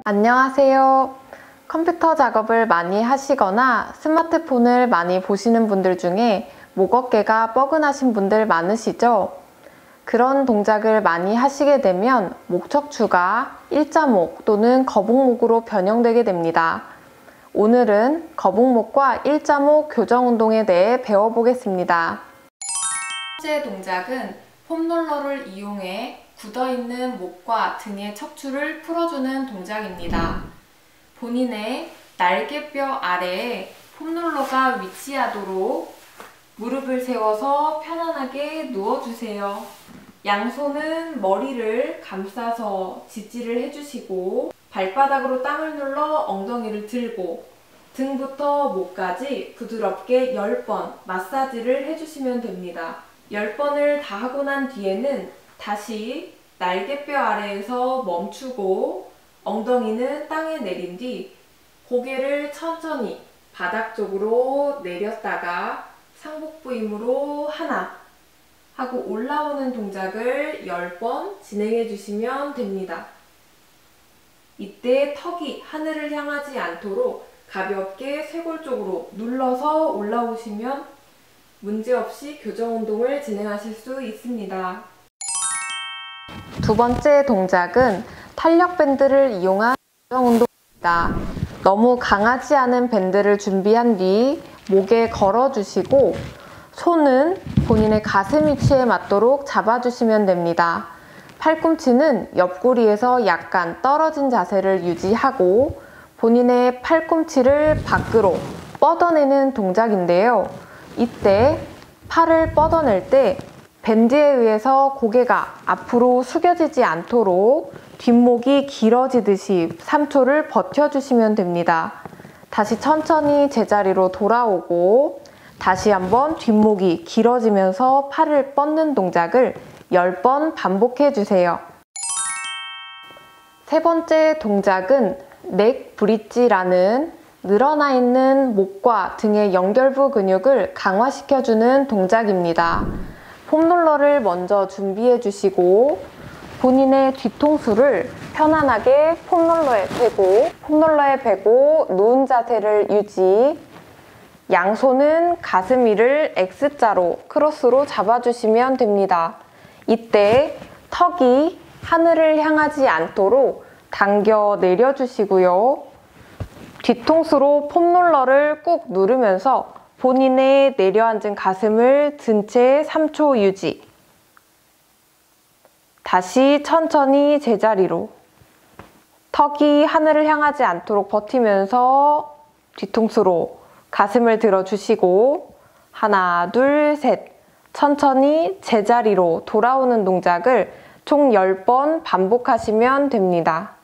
안녕하세요. 컴퓨터 작업을 많이 하시거나 스마트폰을 많이 보시는 분들 중에 목 어깨가 뻐근하신 분들 많으시죠? 그런 동작을 많이 하시게 되면 목 척추가 일자목 또는 거북목으로 변형되게 됩니다. 오늘은 거북목과 일자목 교정 운동에 대해 배워보겠습니다. 첫 번째 동작은 폼롤러를 이용해 굳어있는 목과 등의 척추를 풀어주는 동작입니다. 본인의 날개뼈 아래에 폼롤러가 위치하도록 무릎을 세워서 편안하게 누워주세요. 양손은 머리를 감싸서 지지를 해주시고 발바닥으로 땅을 눌러 엉덩이를 들고 등부터 목까지 부드럽게 10번 마사지를 해주시면 됩니다. 10번을 다 하고 난 뒤에는 다시 날개뼈 아래에서 멈추고 엉덩이는 땅에 내린 뒤 고개를 천천히 바닥 쪽으로 내렸다가 상복부 힘으로 하나 하고 올라오는 동작을 10번 진행해 주시면 됩니다. 이때 턱이 하늘을 향하지 않도록 가볍게 쇄골 쪽으로 눌러서 올라오시면 문제없이 교정 운동을 진행하실 수 있습니다. 두 번째 동작은 탄력 밴드를 이용한 교정 운동입니다. 너무 강하지 않은 밴드를 준비한 뒤 목에 걸어주시고 손은 본인의 가슴 위치에 맞도록 잡아주시면 됩니다. 팔꿈치는 옆구리에서 약간 떨어진 자세를 유지하고 본인의 팔꿈치를 밖으로 뻗어내는 동작인데요. 이때 팔을 뻗어낼 때 밴드에 의해서 고개가 앞으로 숙여지지 않도록 뒷목이 길어지듯이 3초를 버텨주시면 됩니다. 다시 천천히 제자리로 돌아오고 다시 한번 뒷목이 길어지면서 팔을 뻗는 동작을 10번 반복해주세요. 세 번째 동작은 넥 브릿지라는 늘어나 있는 목과 등의 연결부 근육을 강화시켜주는 동작입니다. 폼롤러를 먼저 준비해 주시고 본인의 뒤통수를 편안하게 폼롤러에 대고 누운 자세를 유지, 양손은 가슴 위를 X자로 크로스로 잡아주시면 됩니다. 이때 턱이 하늘을 향하지 않도록 당겨 내려주시고요. 뒤통수로 폼롤러를 꾹 누르면서 본인의 내려앉은 가슴을 든 채 3초 유지. 다시 천천히 제자리로. 턱이 하늘을 향하지 않도록 버티면서 뒤통수로 가슴을 들어주시고 하나, 둘, 셋. 천천히 제자리로 돌아오는 동작을 총 10번 반복하시면 됩니다.